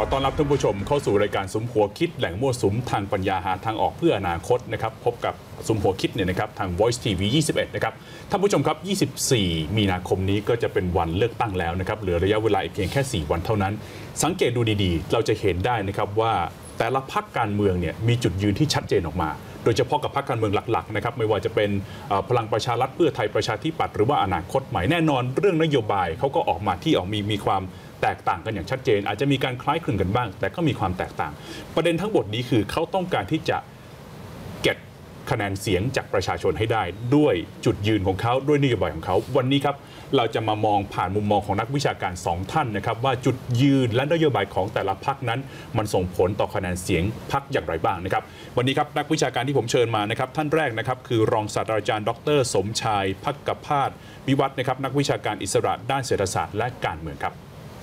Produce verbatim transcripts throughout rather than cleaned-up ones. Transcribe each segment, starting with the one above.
อต้อนรับท่านผู้ชมเข้าสู่รายการสุมหัวคิดแหล่งมั่วสุมทางปัญญาหาทางออกเพื่ออนาคตนะครับพบกับสุมหัวคิดเนี่ยนะครับทาง Voice ที วี ยี่สิบเอ็ดนะครับท่านผู้ชมครับยี่สิบสี่มีนาคมนี้ก็จะเป็นวันเลือกตั้งแล้วนะครับเหลือระยะเวลาอีกเพียงแค่สี่วันเท่านั้นสังเกตดูดีๆเราจะเห็นได้นะครับว่าแต่ละพรรคการเมืองเนี่ยมีจุดยืนที่ชัดเจนออกมาโดยเฉพาะกับพรรคการเมืองหลักๆนะครับไม่ว่าจะเป็นพลังประชารัฐเพื่อไทยประชาธิปัตย์หรือว่าอนาคตใหม่แน่นอนเรื่องนโยบายเขาก็ออกมาที่ออกมีมีความแตกต่างกันอย่างชัดเจนอาจจะมีการคล้ายคลึงกันบ้างแต่ก็มีความแตกต่างประเด็นทั้งหมดนี้คือเขาต้องการที่จะเก็บคะแนนเสียงจากประชาชนให้ได้ด้วยจุดยืนของเขาด้วยนโยบายของเขาวันนี้ครับเราจะมามองผ่านมุมมองของนักวิชาการสองท่านนะครับว่าจุดยืนและนโยบายของแต่ละพรรคนั้นมันส่งผลต่อคะแนนเสียงพรรคอย่างไรบ้างนะครับวันนี้ครับนักวิชาการที่ผมเชิญมานะครับท่านแรกนะครับคือรองศาสตราจารย์ดรสมชายภักพาสวิวัฒน์นะครับนักวิชาการอิสระด้านเศรษฐศาสตร์และการเมืองครับ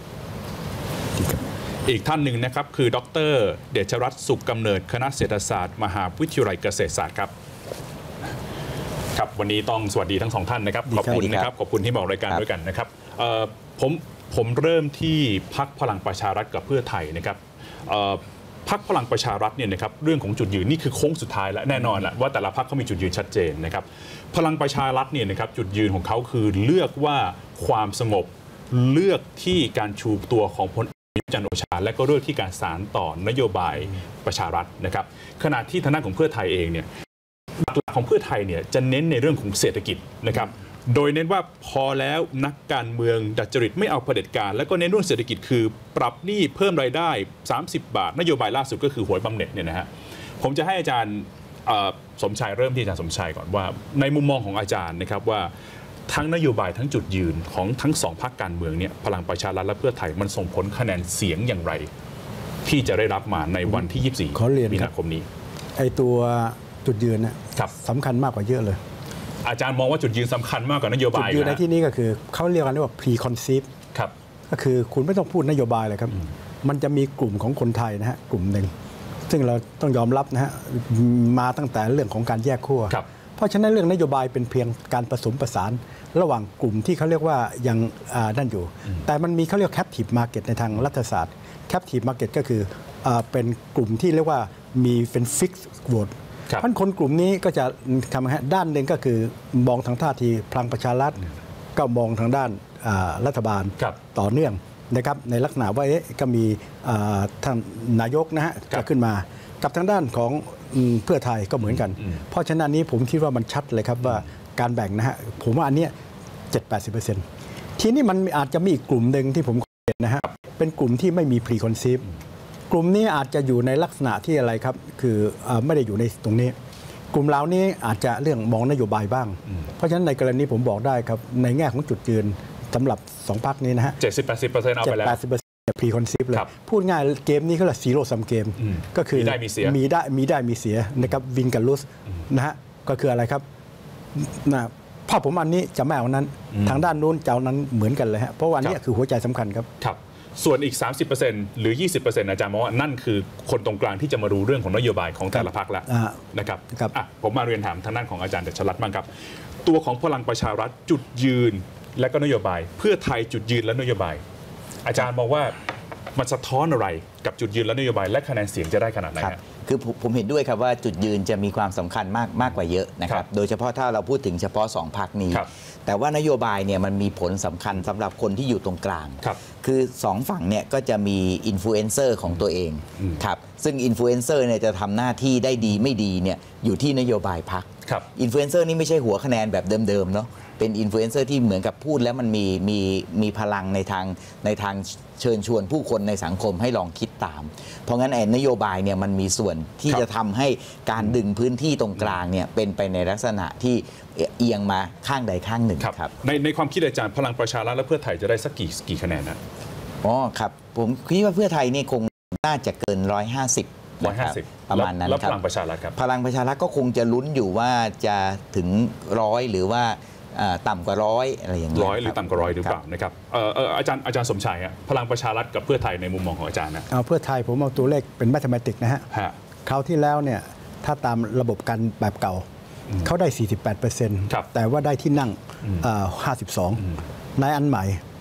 อีกท่านหนึ่งนะครับคือดรเดชรัตน์สุขกำเนิดคณะเศรษฐศาสตร์มหาวิทยาลัยเกษตรศาสตร์ครับครับวันนี้ต้องสวัสดีทั้งสองท่านนะครับขอบคุณนะครับขอบคุณที่มาออกรายการด้วยกันนะครับผมผมเริ่มที่พรรคพลังประชารัฐกับเพื่อไทยนะครับพรรคพลังประชารัฐเนี่ยนะครับเรื่องของจุดยืนนี่คือโค้งสุดท้ายแล้วแน่นอนแหละว่าแต่ละพรรคเขามีจุดยืนชัดเจนนะครับพลังประชารัฐเนี่ยนะครับจุดยืนของเขาคือเลือกว่าความสงบเลือกที่การชูตัวของพลจันทร์โอชาและก็เรื่องที่การสานต่อนโยบายประชารัฐนะครับขณะที่ทางด้านของเพื่อไทยเองเนี่ยหลักของเพื่อไทยเนี่ยจะเน้นในเรื่องของเศรษฐกิจนะครับโดยเน้นว่าพอแล้วนักการเมืองดัดจริตไม่เอาเผด็จการแล้วก็เน้นเรื่องเศรษฐกิจคือปรับหนี้เพิ่มรายได้สามสิบบาทนโยบายล่าสุดก็คือหวยบำเหน็จเนี่ยนะฮะผมจะให้อาจารย์สมชายเริ่มที่อาจารย์สมชายก่อนว่าในมุมมองของอาจารย์นะครับว่าทั้งนโยบายทั้งจุดยืนของทั้งสองพรรคการเมืองเนี่ยพลังประชารัฐและเพื่อไทยมันส่งผลคะแนนเสียงอย่างไรที่จะได้รับมาในวันที่ยี่สิบสี่มีนาคมนี้ไอตัวจุดยืนน่ะสำคัญมากกว่าเยอะเลยอาจารย์มองว่าจุดยืนสำคัญมากกว่านโยบายจุดยืนในที่นี้ก็คือเขาเรียกกันว่า pre conceived ครับก็คือคุณไม่ต้องพูดนโยบายเลยครับมันจะมีกลุ่มของคนไทยนะฮะกลุ่มหนึ่งซึ่งเราต้องยอมรับนะฮะมาตั้งแต่เรื่องของการแยกขั้วเพราะฉะนั้นเรื่องนโยบายเป็นเพียงการผสมผสานระหว่างกลุ่มที่เขาเรียกว่ายังนั่นอยู่แต่มันมีเขาเรียก captive market ในทางรัฐศาสตร์ captive market ก็คือเป็นกลุ่มที่เรียกว่ามีเป็น fixed vote เพราะคนกลุ่มนี้ก็จะทำให้ด้านหนึ่งก็คือมองทางท่าทีพลังประชารัฐก็มองทางด้านรัฐบาลต่อเนื่องนะครับในลักษณะว่าก็มีท่านนายกนะฮะจะขึ้นมากับทางด้านของเพื่อไทยก็เหมือนกันเพราะฉะนั้นนี้ผมคิดว่ามันชัดเลยครับว่าการแบ่งนะฮะผมว่าอันนี้ เจ็ดถึงแปดสิบเปอร์เซ็นต์ ทีนี้มันอาจจะมีอีกกลุ่มหนึ่งที่ผมเห็นนะฮะเป็นกลุ่มที่ไม่มี pre-conceived กลุ่มนี้อาจจะอยู่ในลักษณะที่อะไรครับคือไม่ได้อยู่ในตรงนี้กลุ่มเหล่านี้อาจจะเรื่องมองนโยบายบ้างเพราะฉะนั้นในกรณีผมบอกได้ครับในแง่ของจุดยืนสำหรับสองพรรคนี้นะฮะเจ็ดสิบถึงแปดสิบเปอร์เซ็นต์ เอาไปแล้วเจ็ดถึงแปดสิบเปอร์เซ็นต์ pre-conceived เลยพูดง่ายเกมนี้เขาเรียก zero sum game ก็คือมีได้มีเสียมีได้มีได้มีเสียนะครับวินกับลุสนะฮะก็คืออะไรครับนะภาพผมอันนี้จะไม่เอานั้นทางด้านนู้นเจ้านั้นเหมือนกันเลยฮะเพราะว่านี้คือหัวใจสำคัญครับครับส่วนอีก สามสิบเปอร์เซ็นต์ หรือ ยี่สิบเปอร์เซ็นต์ อาจารย์มองว่านั่นคือคนตรงกลางที่จะมารู้เรื่องของนโยบายของแต่ละพรรคแล้วนะครับผมมาเรียนถามทางด้านของอาจารย์เดชรัตน์บ้างครับตัวของพลังประชารัฐจุดยืนและก็นโยบายเพื่อไทยจุดยืนและนโยบายอาจารย์มองว่ามันสะท้อนอะไรกับจุดยืนและนโยบายและคะแนนเสียงจะได้ขนาดไหนครับคือผมเห็นด้วยครับว่าจุดยืนจะมีความสำคัญมากมากกว่าเยอะนะครับโดยเฉพาะถ้าเราพูดถึงเฉพาะสองพรรคนี้แต่ว่านโยบายเนี่ยมันมีผลสำคัญสำหรับคนที่อยู่ตรงกลางคือสองฝั่งเนี่ยก็จะมีอินฟลูเอนเซอร์ของตัวเองครับซึ่งอินฟลูเอนเซอร์เนี่ยจะทำหน้าที่ได้ดีไม่ดีเนี่ยอยู่ที่นโยบายพรรคอินฟลูเอนเซอร์นี่ไม่ใช่หัวคะแนนแบบเดิมๆเนาะเป็นอินฟลูเอนเซอร์ที่เหมือนกับพูดแล้วมันมีมีมีพลังในทางในทางเชิญชวนผู้คนในสังคมให้ลองคิดตามเพราะงั้นไอ้นโยบายเนี่ยมันมีส่วนที่จะทำให้การดึงพื้นที่ตรงกลางเนี่ยเป็นไปในลักษณะที่เอียงมาข้างใดข้างหนึ่งครับในในความคิดอาจารย์พลังประชารัฐและเพื่อไทยจะได้สักกี่กี่คะแนนนะอ๋อครับผมคิดว่าเพื่อไทยนี่คงน่าจะเกินร้อยห้าสิบร้อยห้าสิบประมาณนั้นครับพลังประชารัฐครับพลังประชารัฐก็คงจะลุ้นอยู่ว่าจะถึงร้อยหรือว่าต่ำกว่าร้อยอะไรอย่างเงี้ยร้อยหรือต่ำกว่าร้อยหรือเปล่านะครับอาจารย์อาจารย์สมชายพลังประชารัฐกับเพื่อไทยในมุมมองของอาจารย์นะเอาเพื่อไทยผมเอาตัวเลขเป็นแมทเทอเมติกนะฮะคราวที่แล้วเนี่ยถ้าตามระบบการแบบเก่าเขาได้ สี่สิบแปดเปอร์เซ็นต์ แต่ว่าได้ที่นั่งห้าสิบสองในอันใหม่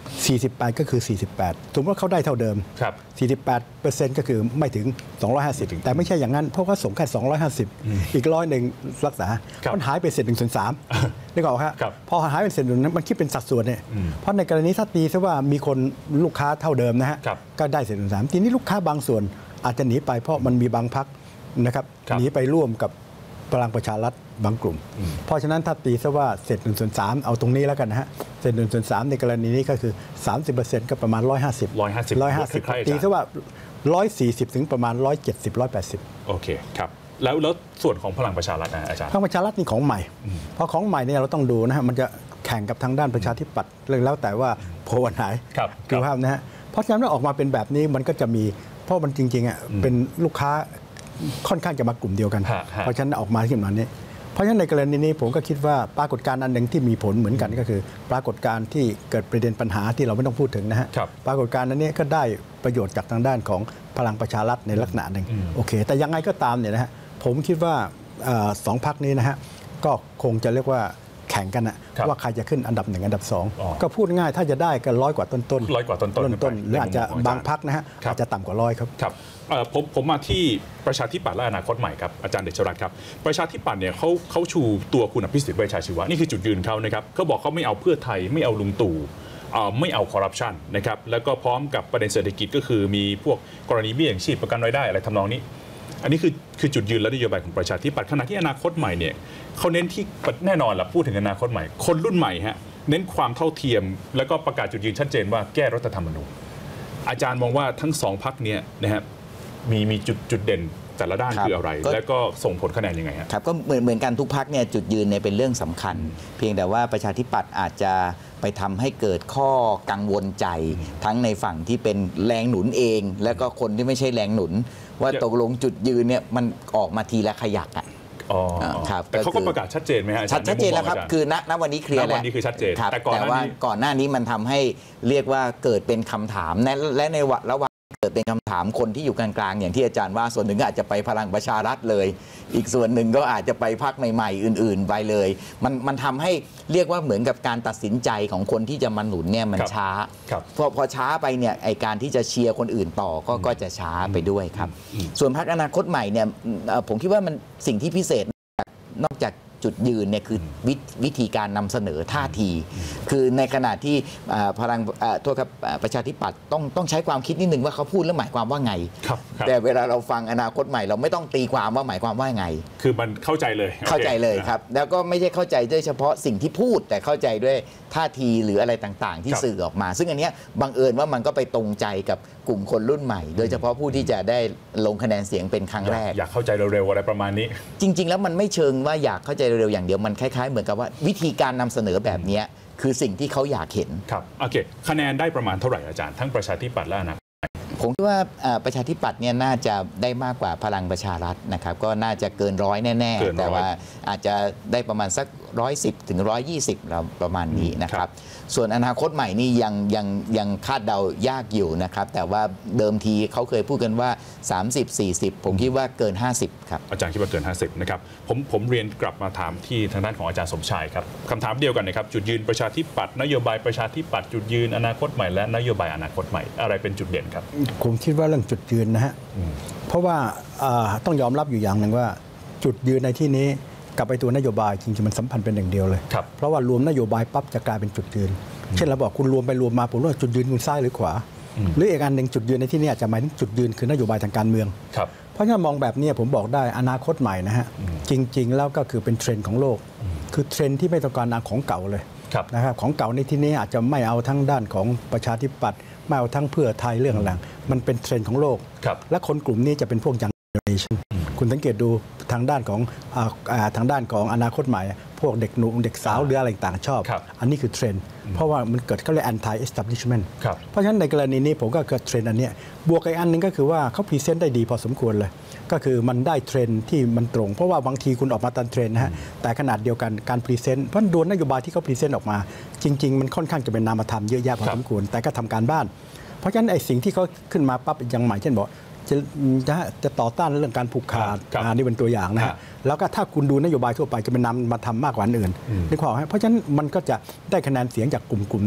สี่สิบแปดก็คือสี่สิบแปดสมมติว่าเขาได้เท่าเดิมครับสี่สิบแปดเปอร์เซ็นต์ ก็คือไม่ถึงสองร้อยห้าสิบแต่ไม่ใช่อย่างนั้นเพราะว่าส่งแค่สองร้อยห้าสิบอีกร้อยหนึ่งรักษามันหายไปเศษหนึ่งส่วนสามนึกออกครับพอหายไปเศษหนึ่งนั้นมันคิดเป็นสัดส่วนเนี่ยเพราะในกรณีถ้าตีซะว่ามีคนลูกค้าเท่าเดิมนะฮะก็ได้เศษหนึ่งส่วนสามทีนี้ลูกค้าบางส่วนอาจจะหนีไปเพราะมันมีบางพรรคนะครับหนีไปร่วมกับพลังประชารัฐบางกลุ่มเพราะฉะนั้นถ้าตีซะว่าเศษหนึ่งส่วนสามเอาตรงนี้แล้วกันนะฮะเศษหนึ่งส่วนสามในกรณีนี้ก็คือ สามสิบเปอร์เซ็นต์ ก็ประมาณหนึ่งร้อยห้าสิบหนึ่งร้อยห้าสิบหนึ่งร้อยห้าสิบตีซะว่าหนึ่งร้อยสี่สิบถึงประมาณหนึ่งร้อยเจ็ดสิบ หนึ่งร้อยแปดสิบโอเคครับแล้วแล้วส่วนของพลังประชารัฐนะอาจารย์พลังประชารัฐนี่ของใหม่เพราะของใหม่เนี่ยเราต้องดูนะฮะมันจะแข่งกับทางด้านประชาธิปัตย์แล้วแต่ว่าโพลวันไหนคือภาพนะฮะเพราะฉะนั้นออกมาเป็นแบบนี้มันก็จะมีเพราะมันจริงๆอ่ะเป็นลูกค้าค่อนข้างจะมากลุ่มเดียวกันเพราะฉะนั้นออกมาขึ้นมานี้เพราะฉะนั้นในกรณีนี้ผมก็คิดว่าปรากฏการณ์อันหนึ่งที่มีผลเหมือนกันก็คือปรากฏการณ์ที่เกิดประเด็นปัญหาที่เราไม่ต้องพูดถึงนะฮะปรากฏการณ์นั้นนี้ก็ได้ประโยชน์จากทางด้านของพลังประชารัฐในลักษณะหนึ่งโอเคแต่ยังไงก็ตามเนี่ยนะฮะผมคิดว่าสองพรรคนี้นะฮะก็คงจะเรียกว่าแข่งกันนะว่าใครจะขึ้นอันดับหนึ่งอันดับสองก็พูดง่ายถ้าจะได้ก็ร้อยกว่าต้นต้นร้อยกว่าต้นต้นต้นหรืออาจจะบางพรรคนะฮะอาจจะต่ำกว่าร้อยครับครับผมผมมาที่ประชาธิปัตย์และอนาคตใหม่ครับอาจารย์เดชรัตน์ครับประชาธิปัตย์เนี่ยเขาเขาชูตัวคุณอภิสิทธิ์เวชชาชีวะนี่คือจุดยืนเขานะครับเขาบอกเขาไม่เอาเพื่อไทยไม่เอาลุงตู่ไม่เอาคอร์รัปชันนะครับแล้วก็พร้อมกับประเด็นเศรษฐกิจก็คือมีพวกกรณีเบี้ยยังชีพประกันรายได้อะไรทำนองนี้อันนี้คือคือจุดยืนและนโยบายของประชาธิปัตย์ขณะที่อนาคตใหม่เนี่ยเขาเน้นที่แน่นอนแหละพูดถึงอนาคตใหม่คนรุ่นใหม่ฮะเน้นความเท่าเทียมแล้วก็ประกาศจุดยืนชัดเจนว่าแก้รัฐธรรมนูญอาจารย์มองว่าทั้งสองพรรคเนี่ยนะฮะมีมีจุดจุดเด่นแต่ละด้านคืออะไรแล้วก็ส่งผลคะแนนยังไงครับก็เหมือนเหมือนกันทุกพรรคเนี่ยจุดยืนเนี่ยเป็นเรื่องสำคัญเพียงแต่ว่าประชาธิปัตย์อาจจะไปทำให้เกิดข้อกังวลใจทั้งในฝั่งที่เป็นแรงหนุนเองแล้วก็คนที่ไม่ใช่แรงหนุนว่าตกลงจุดยืนเนี่ยมันออกมาทีละขยักอ่ะอ๋อครับแต่เขาก็ประกาศชัดเจนไหมฮะชัดเจนแล้วครับคือณณวันนี้เคลียร์แล้ววันนี้คือชัดเจนแต่ก่อนว่าก่อนหน้านี้มันทำให้เรียกว่าเกิดเป็นคำถามและในระหว่างเกิดเป็นคำถามคนที่อยู่กลางๆอย่างที่อาจารย์ว่าส่วนหนึ่งก็อาจจะไปพลังประชารัฐเลยอีกส่วนหนึ่งก็อาจจะไปพรรคใหม่ๆอื่นๆไปเลยมันมันทำให้เรียกว่าเหมือนกับการตัดสินใจของคนที่จะมาหนุนเนี่ยมันช้าพอพอช้าไปเนี่ยไอการที่จะเชียร์คนอื่นต่อก็ก็จะช้าไปด้วยครับส่วนพรรคอนาคตใหม่เนี่ยผมคิดว่ามันสิ่งที่พิเศษนอกจากจุดยืนเนี่ยคือววิธีการนำเสนอท่าทีคือในขณะที่พลังโทษครับประชาธิปัตย์ต้องต้องใช้ความคิดนิดนึงว่าเขาพูดแล้วหมายความว่าไงแต่เวลาเราฟังอนาคตใหม่เราไม่ต้องตีความว่าหมายความว่าไงคือมันเข้าใจเลยเข้าใจเลยครับแล้วก็ไม่ใช่เข้าใจด้วยเฉพาะสิ่งที่พูดแต่เข้าใจด้วยท่าทีหรืออะไรต่างๆที่สื่อออกมาซึ่งอันนี้บังเอิญว่ามันก็ไปตรงใจกับกลุ่มคนรุ่นใหม่โดยเฉพาะผู้ที่จะได้ลงคะแนนเสียงเป็นครั้งแรกอยากเข้าใจเร็วๆอะไรประมาณนี้จริงๆแล้วมันไม่เชิงว่าอยากเข้าใจเร็วๆอย่างเดียวมันคล้ายๆเหมือนกับว่าวิธีการนำเสนอแบบนี้คือสิ่งที่เขาอยากเห็นครับโอเคคะแนนได้ประมาณเท่าไหร่อาจารย์ทั้งประชาธิปัตย์และอนาคตผมคิดว่าประชาธิปัตย์เนี่ยน่าจะได้มากกว่าพลังประชารัฐนะครับก็น่าจะเกินร้อยแน่ๆแต่ว่าอาจจะได้ประมาณสักร้อยสิบถึงร้อยยี่สิบเราประมาณนี้นะครับส่วนอนาคตใหม่นี่ยังยังยังคาดเดายากอยู่นะครับแต่ว่าเดิมทีเขาเคยพูดกันว่า สามสิบ สี่สิบ ผมคิดว่าเกินห้าสิบครับอาจารย์คิดว่าเกินห้าสิบนะครับผมผมเรียนกลับมาถามที่ทางด้านของอาจารย์สมชายครับคำถามเดียวกันนะครับจุดยืนประชาธิปัตย์นโยบายประชาธิปัตย์จุดยืนอนาคตใหม่และนโยบายอนาคตใหม่อะไรเป็นจุดเด่นครับผมคิดว่าเรื่องจุดยืนนะฮะเพราะว่าต้องยอมรับอยู่อย่างหนึ่งว่าจุดยืนในที่นี้กับไปตัวนโยบายจริงๆมันสัมพันธ์เป็นอย่างเดียวเลยเพราะว่ารวมนโยบายปั๊บจะกลายเป็นจุดยืนเช่นเราบอกคุณรวมไปรวมมาผมว่าจุดยืนคุณซ้ายหรือขวาหรืออีกอันหนึ่งจุดยืนในที่นี้อาจจะหมายถึงจุดยืนคือนโยบายทางการเมืองเพราะฉะนั้นมองแบบนี้ผมบอกได้อนาคตใหม่นะฮะจริงๆแล้วก็คือเป็นเทรนด์ของโลกคือเทรนด์ที่ไม่ต้องการของเก่าเลยนะครับของเก่าในที่นี้อาจจะไม่เอาทั้งด้านของประชาธิปัตย์ไม่เอาทั้งเพื่อไทยเรื่องอะไรมันเป็นเทรนด์ของโลกและคนกลุ่มนี้จะเป็นพวกยังเจเนอเรชั่นคุณสังเกตดูทางด้านของทางด้านของอนาคตใหม่พวกเด็กหนุ่มเด็กสาวหรืออะไรต่างชอบอันนี้คือเทรนด์เพราะว่ามันเกิดเขาเรียก anti establishment เพราะฉะนั้นในกรณีนี้ผมก็เกิดเทรนด์อันนี้บวกอีกอันนึงก็คือว่าเขาพรีเซนต์ได้ดีพอสมควรเลยก็คือมันได้เทรนด์ที่มันตรงเพราะว่าบางทีคุณออกมาตามเทรนด์นะฮะแต่ขนาดเดียวกันการพรีเซนต์เพราะดวนนโยบายที่เขาพรีเซนต์ออกมาจริงๆมันค่อนข้างจะเป็นนามธรรมเยอะแยะพอสมควรแต่ก็ทำการบ้านเพราะฉะนั้นไอ้สิ่งที่เขาขึ้นมาปั๊บอย่างใหม่เช่นบอกจะจะต่อต้านเรื่องการผูกขาดอันนี้เป็นตัวอย่างนะฮะแล้วก็ถ้าคุณดูนโยบายทั่วไปจะเป็นนำมาทำมากกว่าอันอื่นนึกออกไหมเพราะฉะนั้นมันก็จะได้คะแนนเสียงจากกลุ่มกลุ่มหนึ่ง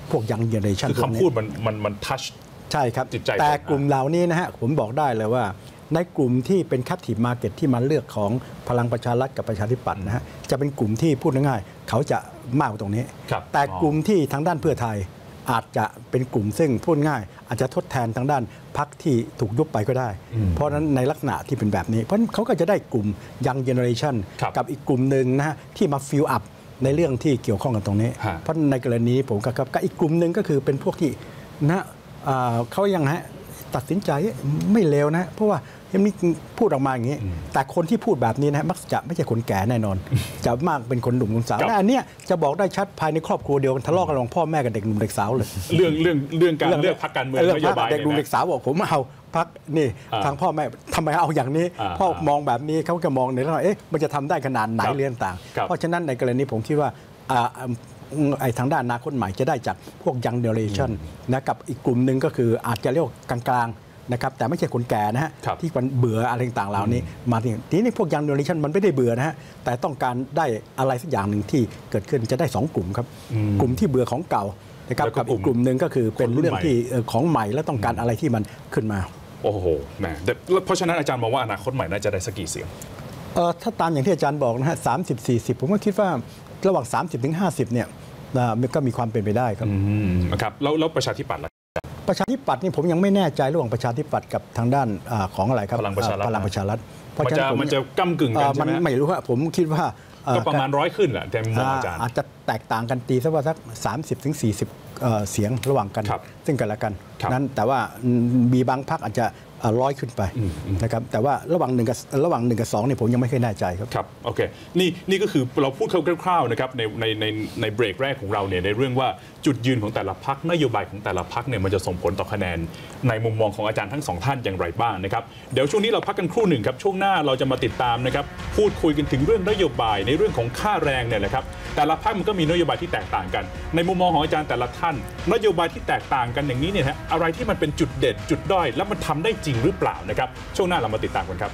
พวกยังเจเนอเรชันคือคำพูดมันมันมันทัชใช่ครับจิตใจแต่กลุ่มเหล่านี้นะฮะผมบอกได้เลยว่าในกลุ่มที่เป็นแคปทีฟมาร์เก็ตที่มาเลือกของพลังประชารัฐกับประชาธิปัตย์นะฮะจะเป็นกลุ่มที่พูดง่ายๆเขาจะมากกว่าตรงนี้แต่กลุ่มที่ทางด้านเพื่อไทยอาจจะเป็นกลุ่มซึ่งพูดง่ายอาจจะทดแทนทางด้านพรรคที่ถูกยุบไปก็ได้เพราะฉะนั้นในลักษณะที่เป็นแบบนี้เพราะเขาก็จะได้กลุ่มยังเจเนอเรชันกับอีกกลุ่มหนึ่งนะฮะที่มาฟิลอัพในเรื่องที่เกี่ยวข้องกันตรงนี้เพราะในกรณีผมกับกับอีกกลุ่มหนึ่งก็คือเป็นพวกที่นะเขายังฮะตัดสินใจไม่เลวนะเพราะว่ายังมีพูดออกมาอย่างนี้แต่คนที่พูดแบบนี้นะมักจะไม่ใช่คนแก่แน่นอนจะมากเป็นคนหนุ่มคนสาวและอันเนี้ยจะบอกได้ชัดภายในครอบครัวเดียวกันทะเลาะกันระหว่างพ่อแม่กับเด็กหนุ่มเด็กสาวเลยเรื่องเรื่องเรื่องการเลือกพรรคการเมืองนโยบายเด็กหนุ่มเด็กสาวบอกผมเอาพรรคนี่ทางพ่อแม่ทำไมเอาอย่างนี้พ่อมองแบบนี้เขาก็มองในเรื่องเอ๊ะมันจะทำได้ขนาดไหนเรื่องต่างเพราะฉะนั้นในกรณีผมคิดว่าไอ้ทางด้านอนาคตใหม่จะได้จากพวกยังเจเนอเรชันนะกับอีกกลุ่มหนึ่งก็คืออาจจะเรียกกลางๆนะครับแต่ไม่ใช่คนแก่นะฮะที่มันเบื่ออะไรต่างๆเหล่านี้มาทีนี้นี่พวกยังเจเนอเรชันมันไม่ได้เบื่อนะฮะแต่ต้องการได้อะไรสักอย่างหนึ่งที่เกิดขึ้นจะได้สองกลุ่มครับกลุ่มที่เบื่อของเก่านะครับกับอีกกลุ่มหนึ่งก็คือเป็นเรื่องที่ของใหม่และต้องการอะไรที่มันขึ้นมาโอ้โหแหมเพราะฉะนั้นอาจารย์มองว่าอนาคตใหม่น่าจะได้สักกี่เสียงเออถ้าตามอย่างที่อาจารย์บอกนะฮะสามสิบสี่สิบผมก็คิดว่าระหว่างสามสิบถึงห้าสิบเนี่ยก็มีความเป็นไปได้ครับครับแล้วแล้วประชาธิปัตย์ล่ะประชาธิปัตย์นี่ผมยังไม่แน่ใจระหว่างประชาธิปัตย์กับทางด้านของอะไรครับพลังประชารัฐพลังประชารัฐมันจะมันจะก้ำกึ่งกันใช่ไหมมันไม่รู้ครับผมคิดว่าก็ประมาณร้อยขึ้นแหละแต่มองอาจารย์อาจจะแตกต่างกันตีสักว่าสักสามสิบถึงสี่สิบเสียงระหว่างกันซึ่งกันและกันนั้นแต่ว่ามีบางพรรคอาจจะร้อยขึ้นไปนะครับแต่ว่าระหว่างหนึ่งกับระหว่างหนึ่งกับสองนี่ผมยังไม่เคยแน่ใจครับครับโอเคนี่นี่ก็คือเราพูดคร่าวๆนะครับในในในในเบรกแรกของเราเนี่ยในเรื่องว่าจุดยืนของแต่ละพรรคนโยบายของแต่ละพรรคเนี่ยมันจะส่งผลต่อคะแนนในมุมมองของอาจารย์ทั้งสองท่านอย่างไรบ้างนะครับเดี๋ยวช่วงนี้เราพักกันครู่หนึ่งครับช่วงหน้าเราจะมาติดตามนะครับพูดคุยกันถึงเรื่องนโยบายในเรื่องของค่าแรงเนี่ยแหละครับแต่ละพรรคมันก็มีนโยบายที่แตกต่างกันในมุมมองของอาจารย์แต่ละท่านนโยบายที่แตกต่างกันอย่างนี้เนี่ยฮะอะไรที่มันเป็นจุดเด่นจุดด้อยแล้วมันทำได้จริงหรือเปล่านะครับช่วงหน้าเรามาติดตามกันครับ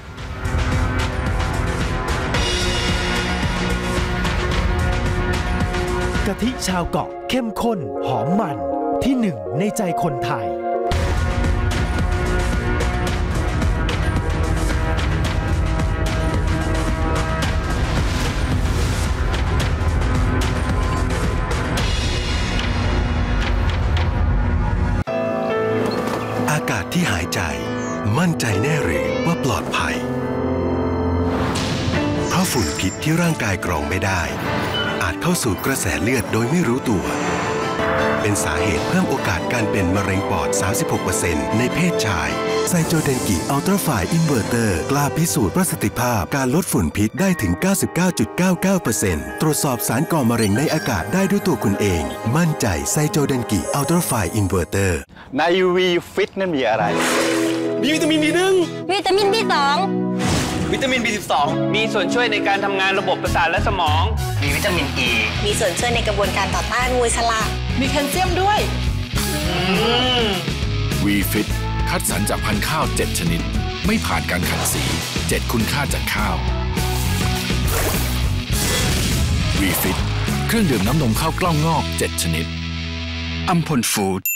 กะทิชาวเกาะเข้มข้นหอมมันที่หนึ่งในใจคนไทยอากาศที่หายใจมั่นใจแน่หรือว่าปลอดภัยเพราะฝุ่นพิษที่ร่างกายกรองไม่ได้อาจเข้าสู่กระแสเลือดโดยไม่รู้ตัวเป็นสาเหตุเพิ่มโอกาสการเป็นมะเร็งปอด สามสิบหกเปอร์เซ็นต์ ในเพศชายไซโจเดนกิอัลตราไฟล์อินเวอร์เตอร์กล้าพิสูจน์ประสิทธิภาพการลดฝุ่นพิษได้ถึง เก้าสิบเก้าจุดเก้าเก้าเปอร์เซ็นต์ ตรวจสอบสารก่อมะเร็งในอากาศได้ด้วยตัวคุณเองมั่นใจไซโจเดนกิอัลตราไฟล์อินเวอร์เตอร์ใน วี ฟิต นั่นมีอะไรมีวิตามิน บี หนึ่งวิตามิน บี สองวิตามิน บี สิบสองมีส่วนช่วยในการทำงานระบบประสาทและสมองมีวิตามิน อีมีส่วนช่วยในกระบวนการต่อต้านงูฉลาดมีแคลเซียมด้วยวี ฟิต คัดสรรจากพันธุ์ข้าวเจ็ดชนิดไม่ผ่านการขัดสีเจ็ดคุณค่าจากข้าว วี ฟิต เครื่องดื่มน้ำนมข้าวกล้องงอกเจ็ดชนิดอัมพลฟู้ด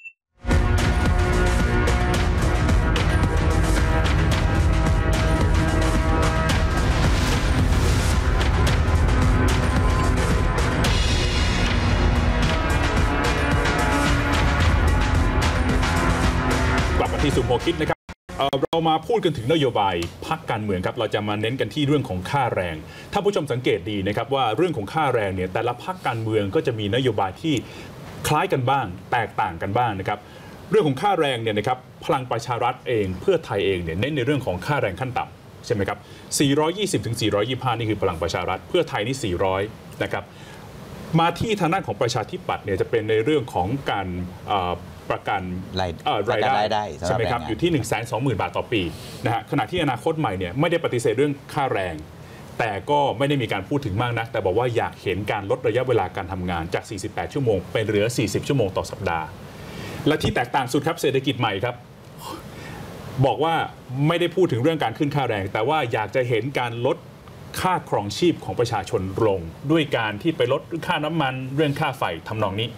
ที่สุโขคิดนะครับ เ, เรามาพูดกันถึงนโยบายพรรคการเมืองครับเราจะมาเน้นกันที่เรื่องของค่าแรงถ้าผู้ชมสังเกตดีนะครับว่าเรื่องของค่าแรงเนี่ยแต่ละพรรคการเมืองก็จะมีนโยบายที่คล้ายกันบ้างแตกต่างกันบ้างนะครับเรื่องของค่าแรงเนี่ยนะครับพลังประชารัฐเองเพื่อไทยเองเนี่ยเน้นในเรื่องของค่าแรงขั้นต่ำใช่ไหมครับสี่ร้อยยี่สิบถึงสี่ร้อยยี่สิบห้านี่คือพลังประชารัฐเพื่อไทยนี่สี่ร้อยนะครับมาที่ทางด้านของประชาธิปัตย์เนี่ยจะเป็นในเรื่องของการประกันรายได้ใช่ไหมครับอยู่ที่ หนึ่งแสนสองหมื่น บาทต่อปีนะฮะขณะที่อนาคตใหม่เนี่ยไม่ได้ปฏิเสธเรื่องค่าแรงแต่ก็ไม่ได้มีการพูดถึงมากนะแต่บอกว่าอยากเห็นการลดระยะเวลาการทำงานจากสี่สิบแปดชั่วโมงเป็นเหลือสี่สิบชั่วโมงต่อสัปดาห์และที่แตกต่างสุดครับเศรษฐกิจใหม่ครับบอกว่าไม่ได้พูดถึงเรื่องการขึ้นค่าแรงแต่ว่าอยากจะเห็นการลดค่าครองชีพของประชาชนลงด้วยการที่ไปลดค่าน้ำมันเรื่องค่าไฟทำนองนี้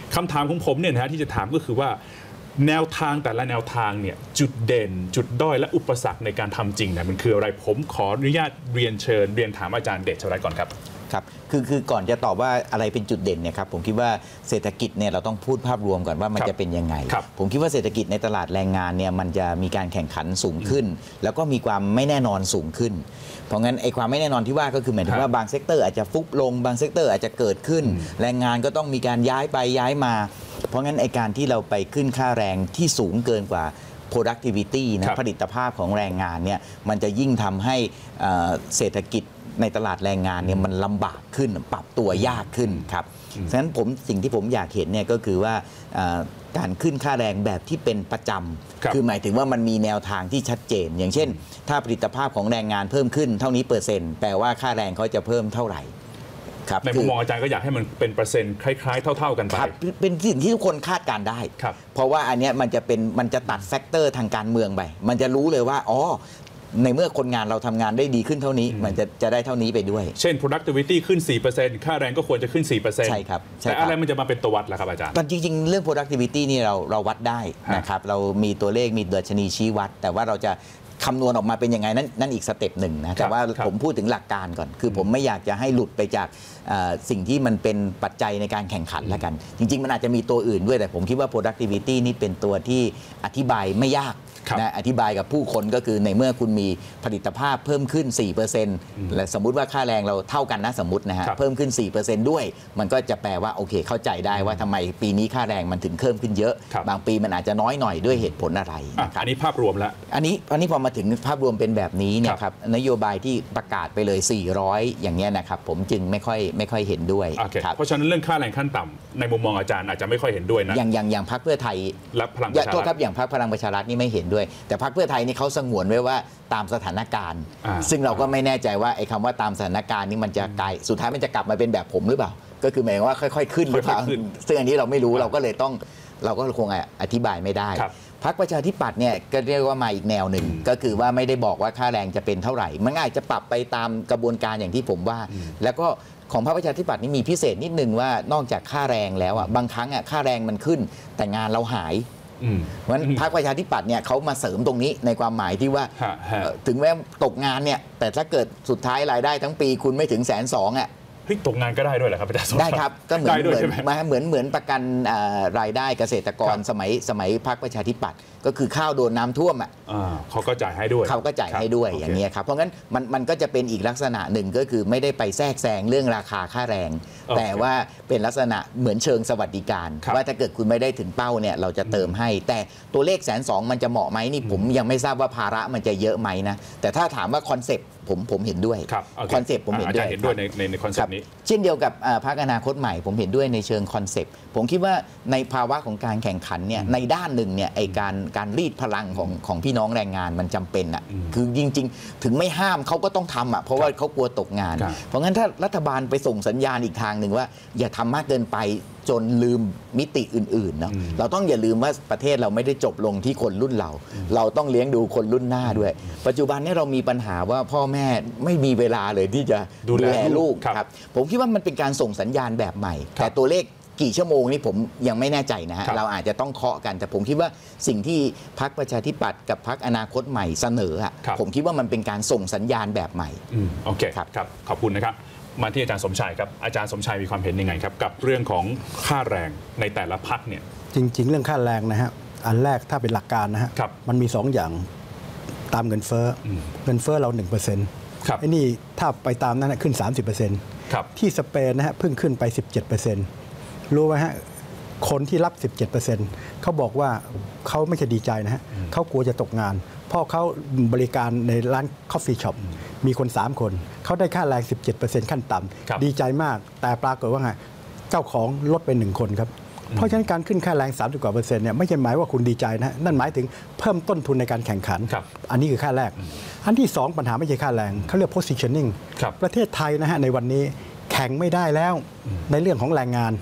คำถามของผมเนี่ยนะฮะที่จะถามก็คือว่าแนวทางแต่ละแนวทางเนี่ยจุดเด่นจุดด้อยและอุปสรรคในการทำจริงเนี่ยมันคืออะไรผมขออนุญาตเรียนเชิญเรียนถามอาจารย์เดชรัตน์ก่อนครับครับคือคือก่อนจะตอบว่าอะไรเป็นจุดเด่นเนี่ยครับผมคิดว่าเศรษฐกิจเนี่ยเราต้องพูดภาพรวมก่อนว่ามันจะเป็นยังไงผมคิดว่าเศรษฐกิจในตลาดแรงงานเนี่ยมันจะมีการแข่งขันสูงขึ้นแล้วก็มีความไม่แน่นอนสูงขึ้นเพราะงั้นไอ้ความไม่แน่นอนที่ว่าก็คือหมายถึงว่าบางเซกเตอร์อาจจะฟุบลงบางเซกเตอร์อาจจะเกิดขึ้นแรงงานก็ต้องมีการย้ายไปย้ายมาเพราะงั้นไอ้การที่เราไปขึ้นค่าแรงที่สูงเกินกว่า productivity นะผลิตภาพของแรงงานเนี่ยมันจะยิ่งทำให้เศรษฐกิจในตลาดแรงงานเนี่ยมันลำบากขึ้นปรับตัวยากขึ้นครับฉะนั้นผมสิ่งที่ผมอยากเห็นเนี่ยก็คือว่าการขึ้นค่าแรงแบบที่เป็นประจำคือหมายถึงว่ามันมีแนวทางที่ชัดเจนอย่างเช่นถ้าผลิตภาพของแรงงานเพิ่มขึ้นเท่านี้เปอร์เซ็นต์แปลว่าค่าแรงเขาจะเพิ่มเท่าไหร่ในมุมมองอาจารย์ก็อยากให้มันเป็นเปอร์เซ็นต์คล้ายๆเท่าๆกันไปเป็นสิ่งที่ทุกคนคาดการได้เพราะว่าอันนี้มันจะเป็นมันจะตัดแฟกเตอร์ทางการเมืองไปมันจะรู้เลยว่าอ๋อในเมื่อคนงานเราทำงานได้ดีขึ้นเท่านี้มันจะจะได้เท่านี้ไปด้วยเช่น productivity ขึ้น สี่เปอร์เซ็นต์ ค่าแรงก็ควรจะขึ้น สี่เปอร์เซ็นต์ใช่ครับแต่อะไรมันจะมาเป็นตัววัดล่ะครับอาจารย์ตอนจริงๆเรื่อง productivity นี่เราเราวัดได้นะครับเรามีตัวเลขมีดัชนีชี้วัดแต่ว่าเราจะคำนวณออกมาเป็นยังไงนั่นนั่นอีกสเต็ปหนึ่งนะแต่ว่าผมพูดถึงหลักการก่อนคือผมไม่อยากจะให้หลุดไปจากสิ่งที่มันเป็นปัจจัยในการแข่งขันแล้วกันจริงๆมันอาจจะมีตัวอื่นด้วยแต่ผมคิดว่า productivity นี่เป็นตัวที่อธิบายไม่ยากนะอธิบายกับผู้คนก็คือในเมื่อคุณมีผลิตภาพเพิ่มขึ้น สี่เปอร์เซ็นต์ และสมมุติว่าค่าแรงเราเท่ากันนะสมมตินะฮะเพิ่มขึ้น สี่เปอร์เซ็นต์ ด้วยมันก็จะแปลว่าโอเคเข้าใจได้ว่าทำไมปีนี้ค่าแรงมันถึงเพิ่มขึ้นเยอะบางปีมันอาจจะน้อยหน่อยด้วยเหตุผลอะไรอันนี้ภาพรวมแล้วอันนี้อันนี้พอมาถึงภาพรวมเป็นแบบนี้เนี่ยครับนโยบายที่ประกาศไปเลย สี่ร้อย อย่างเงี้ยนะครับผมจึงไม่ค่อยไม่ค่อยเห็นด้วยเพราะฉะนั้นเรื่องค่าแรงขั้นต่ำในมุมมองอาจารย์อาจจะไม่ค่อยเห็นด้วยนะอย่างอย่างอย่างพรรคเพื่อไทยและพลังประชารัฐครับอย่างพรรคพลังประชารัฐนี่ไม่เห็นด้วยแต่พรรคเพื่อไทยนี่เขาสงวนไว้ว่าตามสถานการณ์ซึ่งเราก็ไม่แน่ใจว่าไอ้คำว่าตามสถานการณ์นี่มันจะกลายสุดท้ายมันจะกลับมาเป็นแบบผมหรือเปล่าก็คือหมายว่าค่อยๆขึ้นหรือเปล่าซึ่งอันนี้เราไม่รู้เราก็เลยต้องเราก็คงอธิบายไม่ได้พรรคประชาธิปัตย์เนี่ยก็เรียกว่ามาอีกแนวหนึ่งก็คือว่าไม่ได้บอกว่าค่าแรงจะเป็นเท่าไหร่มันอาจจะปรับไปตามกระบวนการอย่างที่ผมว่าแล้วก็ของพรรคประชาธิปัตย์นี่มีพิเศษนิดนึงว่านอกจากค่าแรงแล้วอ่ะบางครั้งอ่ะค่าแรงมันขึ้นแต่งานเราหายเพราะฉะนั้นพรรคประชาธิปัตย์เนี่ยเขามาเสริมตรงนี้ในความหมายที่ว่าถึงแม้ตกงานเนี่ยแต่ถ้าเกิดสุดท้ายรายได้ทั้งปีคุณไม่ถึงแสนสองอ่ะเฮ้ยตกงานก็ได้ด้วยเหรอครับอาจารย์ได้ครับก็เหมือนเหมือนเหมือนเหมือนประกันรายได้เกษตรกรสมัยสมัยพรรคประชาธิปัตย์ก็คือข้าวโดนน้ำท่วมอ่ะเขาก็จ่ายให้ด้วยเขาก็จ่ายให้ด้วยอย่างนี้ครับเพราะงั้นมันมันก็จะเป็นอีกลักษณะหนึ่งก็คือไม่ได้ไปแทรกแซงเรื่องราคาค่าแรงแต่ว่าเป็นลักษณะเหมือนเชิงสวัสดิการว่าถ้าเกิดคุณไม่ได้ถึงเป้าเนี่ยเราจะเติมให้แต่ตัวเลขแสนสองมันจะเหมาะไหมนี่ผมยังไม่ทราบว่าภาระมันจะเยอะไหมนะแต่ถ้าถามว่าคอนเซปต์ผมผมเห็นด้วยคอนเซปต์ผมเห็นด้วยเห็นด้วยในในคอนเซปต์นี้เช่นเดียวกับพรรคอนาคตใหม่ผมเห็นด้วยในเชิงคอนเซปต์ผมคิดว่าในภาวะของการแข่งขันเนี่ยในด้านหนึ่งเนี่ยไอการการรีดพลังของของพี่น้องแรงงานมันจำเป็นอ่ะคือจริงๆถึงไม่ห้ามเขาก็ต้องทำอ่ะเพราะว่าเขากลัวตกงานเพราะงั้นถ้ารัฐบาลไปส่งสัญญาณอีกทางหนึ่งว่าอย่าทำมากเกินไปจนลืมมิติอื่นๆเนาะเราต้องอย่าลืมว่าประเทศเราไม่ได้จบลงที่คนรุ่นเราเราต้องเลี้ยงดูคนรุ่นหน้าด้วยปัจจุบันนี้เรามีปัญหาว่าพ่อแม่ไม่มีเวลาเลยที่จะดูแลลูกครับผมคิดว่ามันเป็นการส่งสัญญาณแบบใหม่แต่ตัวเลขกี่ชั่วโมงนี่ผมยังไม่แน่ใจนะฮะเราอาจจะต้องเคาะกันแต่ผมคิดว่าสิ่งที่พรรคประชาธิปัตย์กับพรรคอนาคตใหม่เสนออ่ะผมคิดว่ามันเป็นการส่งสัญญาณแบบใหม่โอเคครับครับขอบคุณนะครับมาที่อาจารย์สมชัยครับอาจารย์สมชัยมีความเห็นยังไงครับกับเรื่องของค่าแรงในแต่ละพรรคเนี่ยจริงๆเรื่องค่าแรงนะฮะอันแรกถ้าเป็นหลักการนะฮะมันมีสองอย่างตามเงินเฟ้อเงินเฟ้อเรา หนึ่งเปอร์เซ็นต์ ไอ้นี่ถ้าไปตามนั้นขึ้น สามสิบเปอร์เซ็นต์ ที่สเปนนะฮะเพิ่งขึ้นไป สิบเจ็ดเปอร์เซ็นต์ รู้ไหมฮะคนที่รับ สิบเจ็ดเปอร์เซ็นต์ เขาบอกว่าเขาไม่ใช่ดีใจนะฮะเขากลัวจะตกงานเพราะเขาบริการในร้านคอฟฟี่ช็อปมีคนสามคนเขาได้ค่าแรง สิบเจ็ดเปอร์เซ็นต์ ขั้นต่ำดีใจมากแต่ปรากฏว่าไงเจ้าของลดไปหนึ่งคนครับเพราะฉะนั้นการขึ้นค่าแรงสามสิบกว่าเปอร์เซ็นต์เนี่ยไม่ใช่หมายว่าคุณดีใจนะนั่นหมายถึงเพิ่มต้นทุนในการแข่งขันอันนี้คือค่าแรกอันที่สองปัญหาไม่ใช่ค่าแรงเขาเรียก positioning ประเทศไทยนะฮะในวันนี้แข่งไม่ได้แล้วในเรื่องของแรงงาน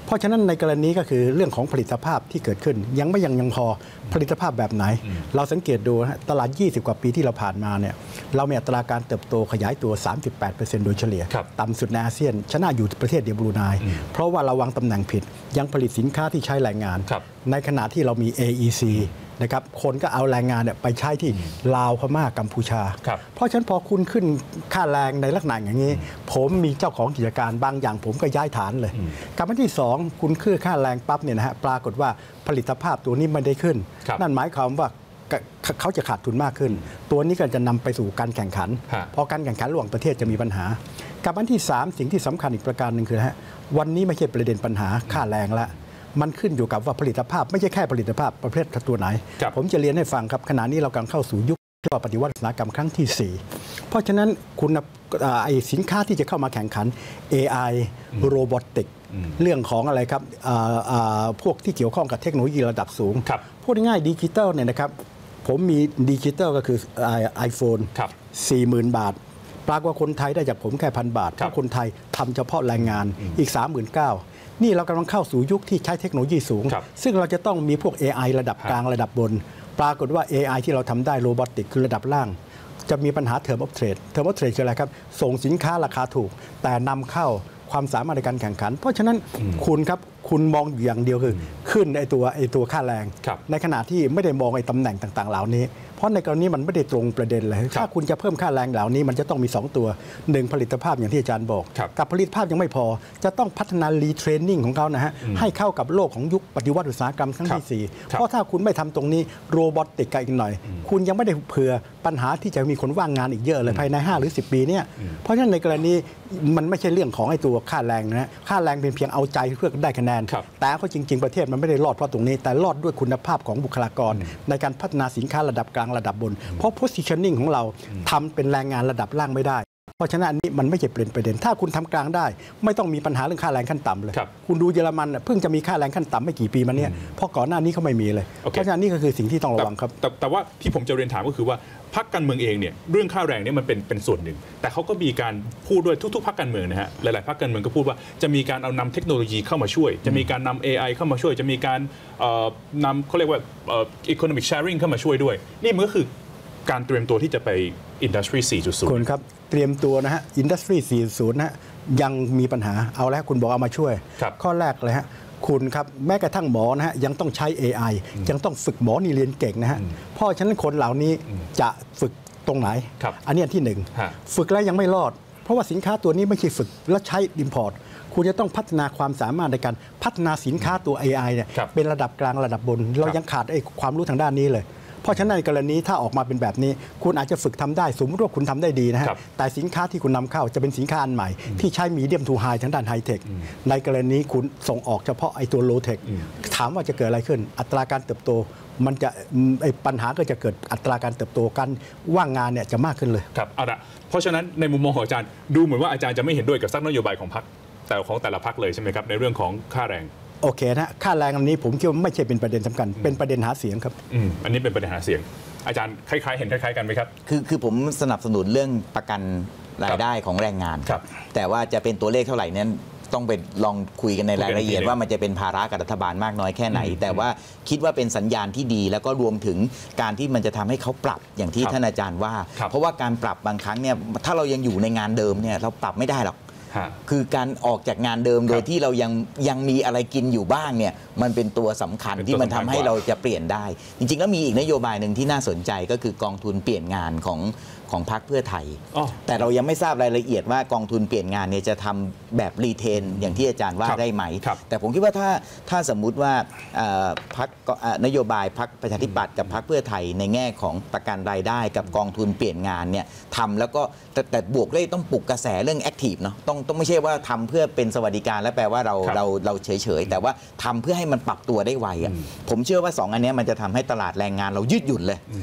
เพราะฉะนั้นในกรณีก็คือเรื่องของผลิตภาพที่เกิดขึ้นยังไม่ยังยังพอผลิตภาพแบบไหนเราสังเกตดูตลาดยี่สิบกว่าปีที่เราผ่านมาเนี่ยเรามีอัตราการเติบโตขยายตัว สามสิบแปดเปอร์เซ็นต์ โดยเฉลี่ยต่ำสุดในอาเซียนชนะอยู่ประเทศเดียวบรูไนเพราะว่าเราวางตำแหน่งผิดยังผลิตสินค้าที่ใช้แรงงานในขณะที่เรามี เอ อี ซี นะครับคนก็เอาแรงงานเนี่ยไปใช้ที่ลาวพม่ากัมพูชาเพราะฉะนั้นพอคุณขึ้นค่าแรงในลักษณะอย่างนี้ผมมีเจ้าของกิจการบางอย่างผมก็ย้ายฐานเลยกับอันที่สองคุณขึ้นค่าแรงปั๊บเนี่ยนะฮะปรากฏว่าผลิตภาพตัวนี้ไม่ได้ขึ้นนั่นหมายความว่าเขาจะขาดทุนมากขึ้นตัวนี้ก็จะนำไปสู่การแข่งขันพอการแข่งขันระหว่างประเทศจะมีปัญหากับอันที่สามสิ่งที่สำคัญอีกประการหนึ่งคือฮะวันนี้ไม่ใช่ประเด็นปัญหาค่าแรงละมันขึ้นอยู่กับว่าผลิตภาพไม่ใช่แค่ผลิตภาพประเภทตัวไหนผมจะเรียนให้ฟังครับขณะนี้เรากำลังเข้าสู่ยุคปฏิวัติอุตสาหกรรมครั้งที่สี่เพราะฉะนั้นคุณไอสินค้าที่จะเข้ามาแข่งขัน เอ ไอ โรบอติกเรื่องของอะไรครับพวกที่เกี่ยวข้องกับเทคโนโลยีระดับสูงพูดง่ายๆดิจิตอลเนี่ยนะครับผมมีดิจิตอลก็คือไอโฟนสี่หมื่นบาทปรากฏว่าคนไทยได้จากผมแค่พันบาทถ้าคนไทยทำเฉพาะแรงงานอีก สามหมื่นเก้าพันนี่เรากำลังเข้าสู่ยุคที่ใช้เทคโนโลยีสูงซึ่งเราจะต้องมีพวก เอ ไอ ระดับกลางระดับบนปรากฏว่า เอ ไอ ที่เราทำได้โรบอติกคือระดับล่างจะมีปัญหาเทอร์โมเทรดเทอร์โมเทรดคืออะไรครับส่งสินค้าราคาถูกแต่นำเข้าความสามารถในการแข่งขันเพราะฉะนั้นคุณครับคุณมองอย่างเดียวคือขึ้นไอตัวไอตัวค่าแรงในขณะที่ไม่ได้มองไอตำแหน่งต่างๆเหล่านี้เพราะในกรณีมันไม่ได้ตรงประเด็นเลยถ้าคุณจะเพิ่มค่าแรงเหล่านี้มันจะต้องมีสองตัวหนึ่งผลิตภาพอย่างที่อาจารย์บอกกับผลิตภาพยังไม่พอจะต้องพัฒนารีเทรนนิ่งของเขานะฮะให้เข้ากับโลกของยุคปฏิวัติอุตสาหกรรมครั้งที่สี่เพราะถ้าคุณไม่ทำตรงนี้โรบอติกกันอีกหน่อยคุณยังไม่ได้เผื่อปัญหาที่จะมีคนว่างงานอีกเยอะเลยภายในห้าหรือสิบปีเนี่ยเพราะฉะนั้นในกรณีมันไม่ใช่เรื่องของไอ้ตัวค่าแรงนะค่าแรงเป็นเพียงเอาใจเพื่อได้คะแนนแต่เขาจริงๆประเทศมันไม่ได้รอดเพราะตรงนี้แต่รอดด้วยคุณภาพของบุคลากรในการพัฒนาสินค้าระดับกลางระดับบนเพราะ positioning ของเราทำเป็นแรงงานระดับล่างไม่ได้เพราะฉะนั้นอันนี้มันไม่ใช่เป็นประเด็นถ้าคุณทำกลางได้ไม่ต้องมีปัญหาเรื่องค่าแรงขั้นต่ำเลย ค, คุณดูเยอรมันเพิ่งจะมีค่าแรงขั้นต่ำไม่กี่ปีมาเนี่ยเพราะก่อนหน้านี้เขาไม่มีเลย okay. เพราะฉะนั้นนี่ก็คือสิ่งที่ต้องระวังครับแต่, แต่, แต่ว่าที่ผมจะเรียนถามก็คือว่าพรรคการเมืองเองเนี่ยเรื่องค่าแรงเนี่ยมันเป็นเป็นส่วนหนึ่งแต่เขาก็มีการพูดด้วยทุกๆพรรคการเมืองนะฮะหลายๆพรรคการเมืองก็พูดว่าจะมีการเอานำเทคโนโลยีเข้ามาช่วยจะมีการนำ เอ ไอ เข้ามาช่วยจะมีการนำเขาเรียกว่า economic sharing เข้ามาช่วยด้วยนี่มันก็คือการเตรียมตัวที่จะไป Industry สี่จุดศูนย์คุณครับเตรียมตัวนะฮะ Industry สี่จุดศูนย์ นะฮะยังมีปัญหาเอาแล้วคุณบอกเอามาช่วยข้อแรกเลยฮะคุณครับแม้กระทั่งหมอนะฮะยังต้องใช้ เอ ไอ ยังต้องฝึกหมอนี่เรียนเก่งนะฮะเพราะฉะนั้นคนเหล่านี้จะฝึกตรงไหนอันนี้ที่หนึ่งฝึกแล้วยังไม่รอดเพราะว่าสินค้าตัวนี้ไม่ใช่ฝึกแล้วใช้ import คุณจะต้องพัฒนาความสามารถในการพัฒนาสินค้าตัว เอ ไอ เนี่ยเป็นระดับกลางระดับบนเรายังขาดไอ้ความรู้ทางด้านนี้เลยเพราะฉะนั้นในกรณีถ้าออกมาเป็นแบบนี้คุณอาจจะฝึกทำได้สมมติว่าคุณทำได้ดีนะฮะแต่สินค้าที่คุณนำเข้าจะเป็นสินค้าอันใหม่ที่ใช้มีเดียมทูไฮทางด้านไฮเทคในกรณีคุณส่งออกเฉพาะไอ้ตัวโลเทคถามว่าจะเกิดอะไรขึ้นอัตราการเติบโตมันจะไอ้ปัญหาก็จะเกิดอัตราการเติบโตการว่างงานเนี่ยจะมากขึ้นเลยครับเอาละเพราะฉะนั้นในมุมมองของอาจารย์ดูเหมือนว่าอาจารย์จะไม่เห็นด้วยกับสักนโยบายของพรรคแต่ของแต่ละพรรคเลยใช่ไหมครับในเรื่องของค่าแรงโอเคนะค่าแรงอันนี้ผมคิดว่าไม่ใช่เป็นประเด็นสำคัญเป็นประเด็นหาเสียงครับอืมอันนี้เป็นประเด็นหาเสียงอาจารย์คล้ายๆเห็นคล้ายๆกันไหมครับคือคือผมสนับสนุนเรื่องประกันรายได้ของแรงงานครับแต่ว่าจะเป็นตัวเลขเท่าไหร่นั้นต้องไปลองคุยกันในรายละเอียดว่ามันจะเป็นภาระกับรัฐบาลมากน้อยแค่ไหนแต่ว่าคิดว่าเป็นสัญญาณที่ดีแล้วก็รวมถึงการที่มันจะทำให้เขาปรับอย่างที่ท่านอาจารย์ว่าเพราะว่าการปรับบางครั้งเนี่ยถ้าเรายังอยู่ในงานเดิมเนี่ยเราปรับไม่ได้หรอกคือการออกจากงานเดิมโดยที่เรายังยังมีอะไรกินอยู่บ้างเนี่ยมันเป็นตัวสำคัญที่มันทำให้เราจะเปลี่ยนได้จริงๆแล้วมีอีกนโยบายหนึ่งที่น่าสนใจก็คือกองทุนเปลี่ยนงานของของพรรคเพื่อไทยแต่เรายังไม่ทราบรายละเอียดว่ากองทุนเปลี่ยนงานเนี่ยจะทำแบบรีเทนอย่างที่อาจารย์ว่าได้ไหมแต่ผมคิดว่าถ้าถ้าสมมุติว่าพรรคนโยบายพรรคประชาธิปัตย์กับพรรคเพื่อไทยในแง่ของประกันรายได้กับกองทุนเปลี่ยนงานเนี่ยทำแล้วก็แต่แต่บวกด้วยต้องปลุกกระแสเรื่องแอคทีฟเนาะต้องต้องไม่ใช่ว่าทำเพื่อเป็นสวัสดิการแล้วแปลว่าเราเราเราเฉยๆแต่ว่าทำเพื่อให้มันปรับตัวได้ไวอ่ะผมเชื่อว่าสองอันนี้มันจะทำให้ตลาดแรงงานเรายืดหยุ่นเลย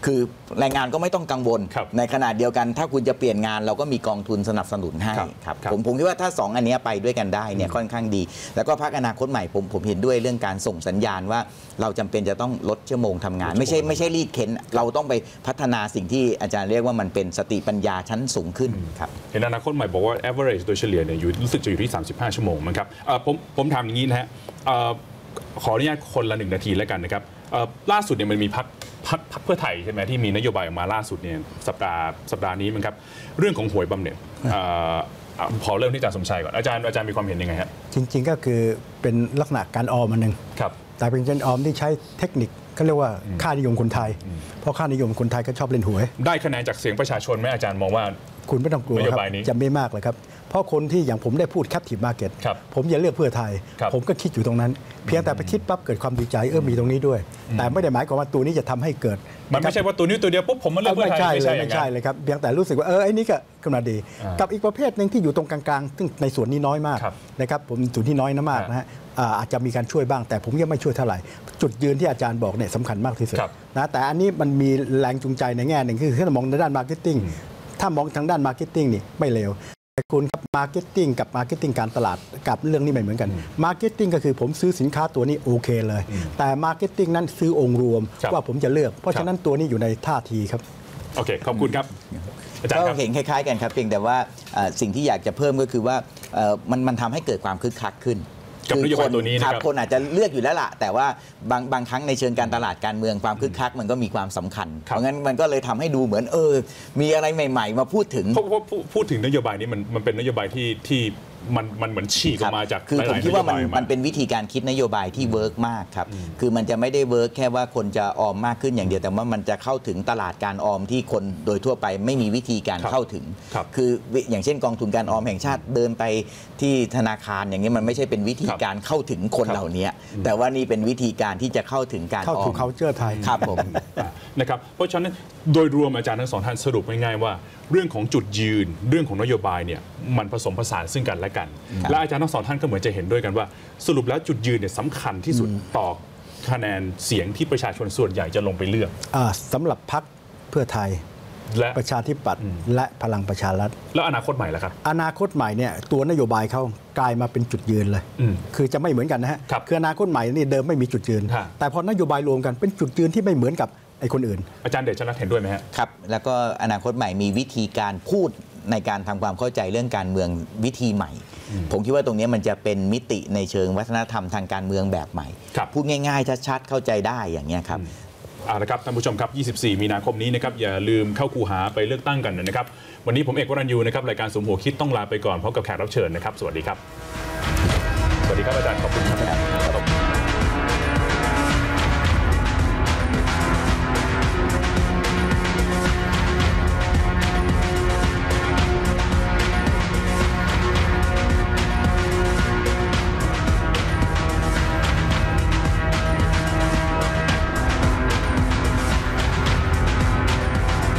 คือแรงงานก็ไม่ต้องกังวลในขณะเดียวกันถ้าคุณจะเปลี่ยนงานเราก็มีกองทุนสนับสนุนให้ครับผมผมคิดว่าถ้าสองอันนี้ไปด้วยกันได้เนี่ยค่อนข้างดีแล้วก็พรรคอนาคตใหม่ผมผมเห็นด้วยเรื่องการส่งสัญญาณว่าเราจำเป็นจะต้องลดชั่วโมงทำงานไม่ใช่ไม่ใช่รีดเข็นเราต้องไปพัฒนาสิ่งที่อาจารย์เรียกว่ามันเป็นสติปัญญาชั้นสูงขึ้นครับเห็นอนาคตใหม่บอกว่า average โดยเฉลี่ยเนี่ยอยู่รู้สึกจะอยู่ที่สามสิบห้าชั่วโมงมั้งครับผมผมถามอย่างนี้นะฮะขออนุญาตคนละหนึ่งนาทีแล้วกันนะครับล่าสุดเนี่ยมันมีพรรคพรรคพรรคเพื่อไทยใช่ไหมที่มีนโยบายออกมาล่าสุดเนี่ยสัปดาห์สัปดาห์นี้มั้งครับเรื่องของหวยบำเหน็จพอเริ่มที่อาจารย์สมชัยก่อนอาจารย์อาจารย์มีความเห็นยังไงครับจริงๆก็คือเป็นลักษณะการออมอันหนึ่งแต่เป็นการออมที่ใช้เทคนิคเขาเรียกว่าค่านิยมคนไทยเพราะค่านิยมคนไทยก็ชอบเล่นหวยได้คะแนนจากเสียงประชาชนไหมอาจารย์มองว่าคุณไม่ต้องกลัวครับจะไม่มากเลยครับเพราะคนที่อย่างผมได้พูด Captive Market ผมอย่าเลือกเพื่อไทยผมก็คิดอยู่ตรงนั้นเพียงแต่ไปคิดปั๊บเกิดความดีใจเออมีตรงนี้ด้วยแต่ไม่ได้หมายความว่าตัวนี้จะทำให้เกิดมันไม่ใช่ว่าตัวนี้ตัวเดียวปุ๊บผมมาเลือกเพื่อไทยไม่ใช่เลยไม่ใช่เลยครับเพียงแต่รู้สึกว่าเออไอ้นี่ก็ขึ้นมาดีกับอีกประเภทหนึ่งที่อยู่ตรงกลางๆซึ่งในส่วนนี้น้อยมากนะครับผมส่วนที่น้อยนะมากนะฮะอาจจะมีการช่วยบ้างแต่ผมยังไม่ช่วยเท่าไหร่จุดยืนที่อาจารย์บอกเนี่ยสำคัญมากที่สุดนะแต่อันนี้มันมีแรงจูงใจในแง่หนึ่งคือถ้ามองในด้านมาร์เก็ตติ้งถ้ามองทางด้านมาร์เก็ตติ้งนี่ไม่เลวแต่คุณครับมาร์เก็ตติ้งกับมาร์เก็ตติ้งการตลาดกับเรื่องนี้ไม่เหมือนกันมาร์เก็ตติ้งก็คือผมซื้อสินค้าตัวนี้โอเคเลยแต่มาร์เก็ตติ้งนั้นซื้อองค์รวมว่าผมจะเลือกเพราะฉะนั้นตัวนี้อยู่ในท่าทีครับโอเคขอบคุณครับอาจารย์ก็เห็นคล้ายๆกันครับเพียงแต่ว่าสิ่งที่อยากจะเพิ่มก็คือว่ามันมันทำให้เกิดความคึกคักขึ้นกับนโยบายตัวนี้นะครับคนอาจจะเลือกอยู่แล้วล่ะแต่ว่าบางบางครั้งในเชิงการตลาดการเมืองความคึกคักมันก็มีความสำคัญเพราะงั้นมันก็เลยทำให้ดูเหมือนเออมีอะไรใหม่ๆมาพูดถึงเพราะพูดถึงนโยบายนี้มันมันเป็นนโยบายที่ที่มันมันเหมือนฉีกออกมาจากคือผมคิดว่ามันมันเป็นวิธีการคิดนโยบายที่เวิร์กมากครับคือมันจะไม่ได้เวิร์กแค่ว่าคนจะออมมากขึ้นอย่างเดียวแต่ว่ามันจะเข้าถึงตลาดการออมที่คนโดยทั่วไปไม่มีวิธีการเข้าถึงคืออย่างเช่นกองทุนการออมแห่งชาติเดินไปที่ธนาคารอย่างนี้มันไม่ใช่เป็นวิธีการเข้าถึงคนเหล่านี้แต่ว่านี่เป็นวิธีการที่จะเข้าถึงการออมเข้าถึง culture ไทยครับผมนะครับเพราะฉะนั้นโดยรวมอาจารย์ทั้งสองท่านสรุปง่ายๆว่าเรื่องของจุดยืนเรื่องของนโยบายเนี่ยมันผสมผสานซึ่งกันและกันและอาจารย์ทั้งสองท่านก็เหมือนจะเห็นด้วยกันว่าสรุปแล้วจุดยืนเนี่ยสำคัญที่สุดต่อคะแนนเสียงที่ประชาชนส่วนใหญ่จะลงไปเลือกสำหรับพรรคเพื่อไทยและประชาธิปัตย์และพลังประชารัฐแล้วอนาคตใหม่ล่ะครับอนาคตใหม่เนี่ยตัวนโยบายเขากลายมาเป็นจุดยืนเลยคือจะไม่เหมือนกันนะฮะคืออนาคตใหม่นี่เดิมไม่มีจุดยืนแต่พอนโยบายรวมกันเป็นจุดยืนที่ไม่เหมือนกับไอ้คนอื่นอาจารย์เดชรัตน์เห็นด้วยไหมฮะครับแล้วก็อนาคตใหม่มีวิธีการพูดในการทำความเข้าใจเรื่องการเมืองวิธีใหม่ผมคิดว่าตรงนี้มันจะเป็นมิติในเชิงวัฒนธรรมทางการเมืองแบบใหม่พูดง่ายๆชัดๆเข้าใจได้อย่างนี้ครับเอาละครับท่านผู้ชมครับยี่สิบสี่มีนาคมนี้นะครับอย่าลืมเข้าคูหาไปเลือกตั้งกันนะครับวันนี้ผมเอกวรัญยูนะครับรายการสมหัวคิดต้องลาไปก่อนพร้อมกับแขกรับเชิญนะครับสวัสดีครับสวัสดีครับอาจารย์ขอบคุณครับ